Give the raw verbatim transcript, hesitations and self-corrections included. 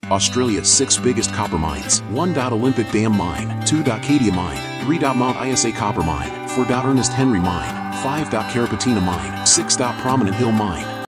Australia's six biggest copper mines. one. Olympic Dam Mine, two. Cadia Mine, three. Mount Isa Copper Mine, four. Ernest Henry Mine, five. Carapatina Mine, six. Prominent Hill Mine.